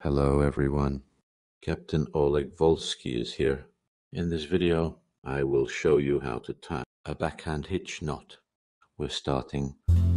Hello everyone, Captain Oleg Volsky is here. In this video I will show you how to tie a backhand hitch knot. We're starting